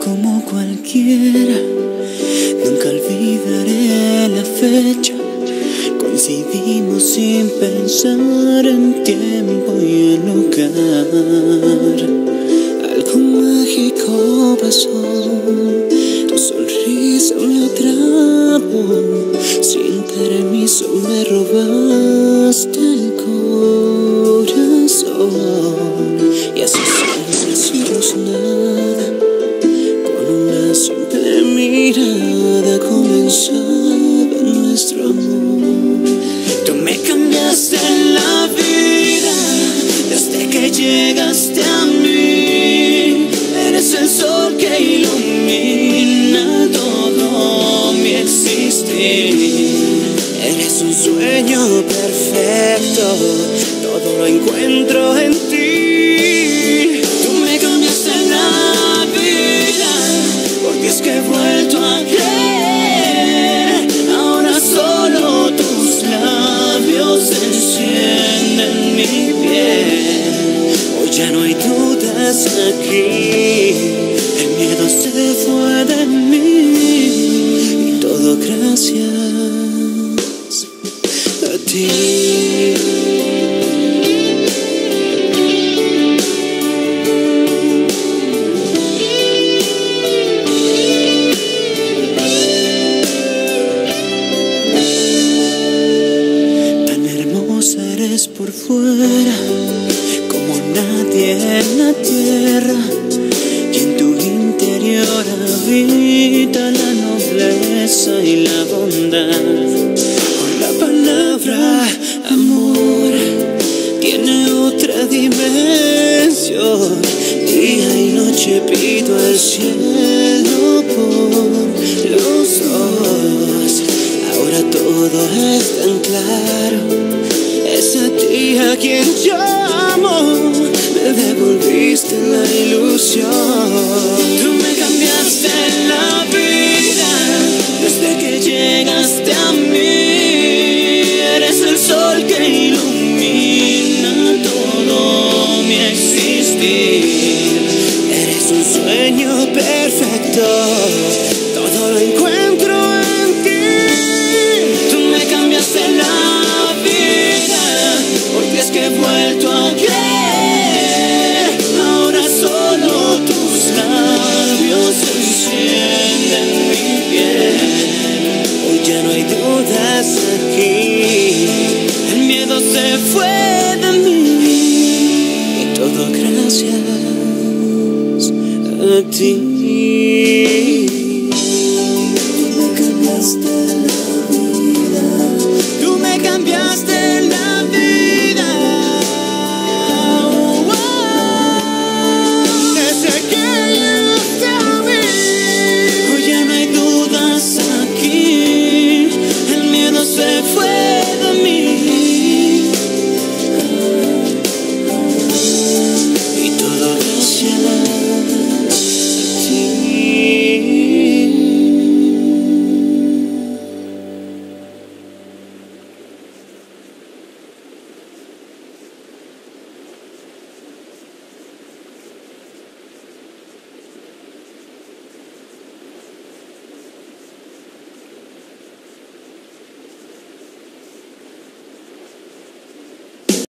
como cualquiera. Nunca olvidaré la fecha. Coincidimos sin pensar en tiempo y en lugar. Algo mágico pasó. Tu sonrisa me atrapó. Sin permiso me robaste el corazón. Y así sin nada, con una simple mirada comenzaba nuestro amor. Tú me cambiaste la vida desde que llegaste a mí. Eres el sol que ilumina todo mi existir. Eres un sueño perfecto, todo lo encuentro en ti. Tú me cambiaste la vida, porque es que he vuelto a creer. Ahora solo tus labios encienden mi piel. Hoy ya no hay dudas aquí, el miedo se fue de mí. Y todo gracias a ti. Eres por fuera como nadie en la tierra, y en tu interior habita la nobleza y la bondad. Con la palabra amor tiene otra dimensión. Día y noche pido al cielo por los dos. Ahora todo es tan claro. Es a ti a quien llamo, me devolviste la ilusión. Tú me cambiaste la vida desde que llegaste a mí. Eres el sol que ilumina todo mi existir. Eres un sueño perfecto, todo lo encuentro en ti. Tú me cambiaste la vida, porque es que he vuelto a creer. Ahora solo tus labios encienden mi piel. Hoy ya no hay dudas aquí, el miedo se fue de mí. Y todo gracias a ti.